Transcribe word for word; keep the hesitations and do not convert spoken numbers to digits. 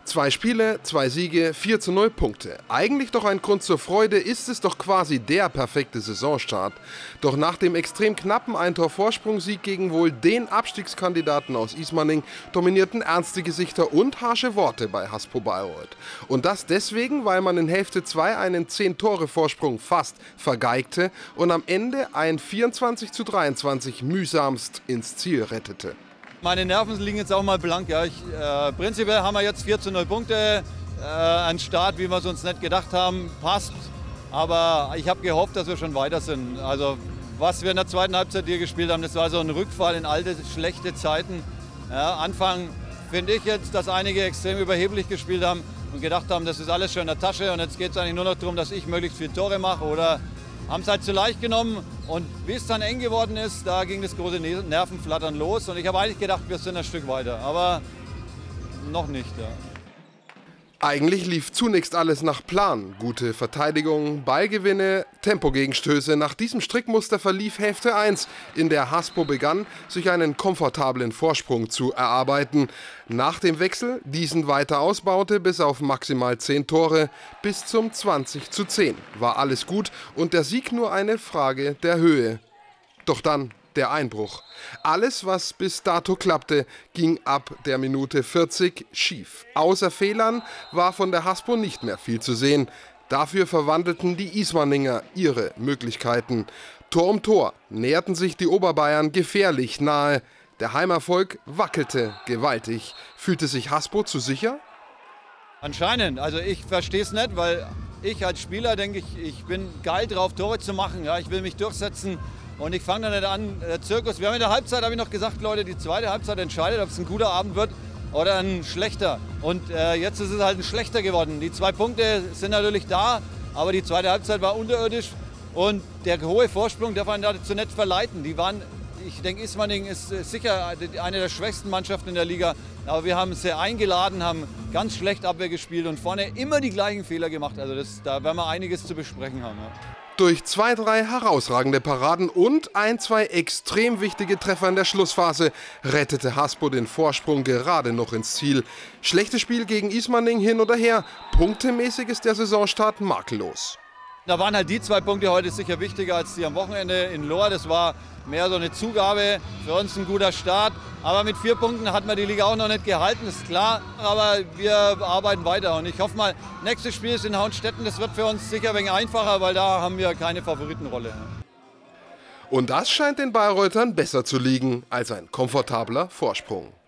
Zwei Spiele, zwei Siege, vier zu null Punkte. Eigentlich doch ein Grund zur Freude, ist es doch quasi der perfekte Saisonstart. Doch nach dem extrem knappen Ein-Tor-Vorsprung-Sieg gegen wohl den Abstiegskandidaten aus Ismaning dominierten ernste Gesichter und harsche Worte bei Haspo Bayreuth. Und das deswegen, weil man in Hälfte zwei einen zehn-Tore-Vorsprung fast vergeigte und am Ende ein vierundzwanzig zu dreiundzwanzig mühsamst ins Ziel rettete. Meine Nerven liegen jetzt auch mal blank. Ja. Ich, äh, prinzipiell haben wir jetzt vier zu null Punkte. Äh, ein Start, wie wir es uns nicht gedacht haben, passt. Aber ich habe gehofft, dass wir schon weiter sind. Also, was wir in der zweiten Halbzeit hier gespielt haben, das war so ein Rückfall in alte, schlechte Zeiten. Ja, Anfang finde ich jetzt, dass einige extrem überheblich gespielt haben und gedacht haben, das ist alles schon in der Tasche. Und jetzt geht es eigentlich nur noch darum, dass ich möglichst viele Tore mache. Oder haben es halt zu leicht genommen und wie es dann eng geworden ist, da ging das große Nervenflattern los und ich habe eigentlich gedacht, wir sind ein Stück weiter, aber noch nicht. Ja. Eigentlich lief zunächst alles nach Plan. Gute Verteidigung, Ballgewinne, Tempogegenstöße. Nach diesem Strickmuster verlief Hälfte eins, in der Haspo begann, sich einen komfortablen Vorsprung zu erarbeiten. Nach dem Wechsel diesen weiter ausbaute bis auf maximal zehn Tore, bis zum zwanzig zu zehn. War alles gut und der Sieg nur eine Frage der Höhe. Doch dann der Einbruch. Alles, was bis dato klappte, ging ab der Minute vierzig schief. Außer Fehlern war von der Haspo nicht mehr viel zu sehen. Dafür verwandelten die Ismaninger ihre Möglichkeiten. Tor um Tor näherten sich die Oberbayern gefährlich nahe. Der Heimerfolg wackelte gewaltig. Fühlte sich Haspo zu sicher? Anscheinend. Also ich verstehe es nicht, weil ich als Spieler denke, ich, ich bin geil drauf, Tore zu machen. Ja, ich will mich durchsetzen. Und ich fange dann nicht an, der Zirkus. Wir haben in der Halbzeit, habe ich noch gesagt, Leute, die zweite Halbzeit entscheidet, ob es ein guter Abend wird oder ein schlechter. Und äh, jetzt ist es halt ein schlechter geworden. Die zwei Punkte sind natürlich da, aber die zweite Halbzeit war unterirdisch. Und der hohe Vorsprung darf man dazu nicht verleiten. Die waren, ich denke, Ismaning ist sicher eine der schwächsten Mannschaften in der Liga. Aber wir haben sie eingeladen, haben ganz schlecht Abwehr gespielt und vorne immer die gleichen Fehler gemacht. Also das, da werden wir einiges zu besprechen haben. Ja. Durch zwei, drei herausragende Paraden und ein, zwei extrem wichtige Treffer in der Schlussphase rettete Haspo den Vorsprung gerade noch ins Ziel. Schlechtes Spiel gegen Ismaning hin oder her. Punktemäßig ist der Saisonstart makellos. Da waren halt die zwei Punkte heute sicher wichtiger als die am Wochenende in Lohr. Das war mehr so eine Zugabe, für uns ein guter Start. Aber mit vier Punkten hat man die Liga auch noch nicht gehalten, ist klar. Aber wir arbeiten weiter und ich hoffe mal, nächstes Spiel ist in Hauenstetten. Das wird für uns sicher ein wenig einfacher, weil da haben wir keine Favoritenrolle. Und das scheint den Bayreutern besser zu liegen als ein komfortabler Vorsprung.